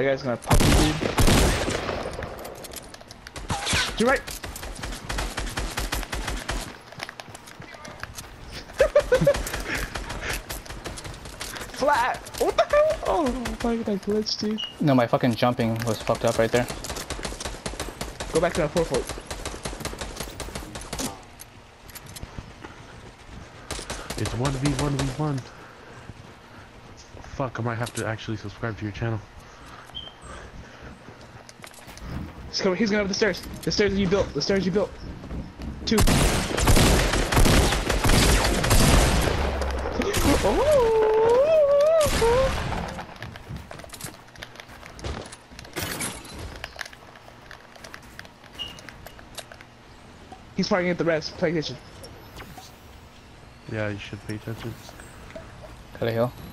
That guy's gonna pump you, dude. To your right. Flat. What the hell? Oh my god, I glitched, dude. No, my fucking jumping was fucked up right there. Go back to that 4-4. It's 1v1v1. Fuck, I might have to actually subscribe to your channel. He's coming. He's going up the stairs. The stairs that you built. The stairs you built. 2. He's fighting at the rest. Play attention. Yeah, you should pay attention. Got a heal.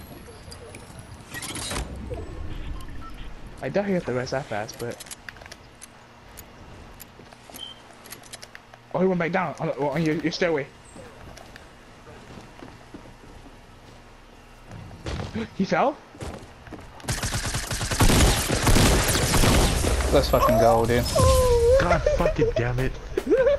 I doubt he hit the rest that fast, but. Oh, he went back down on your stairway. He fell? Let's fucking go, dude. God fucking damn it.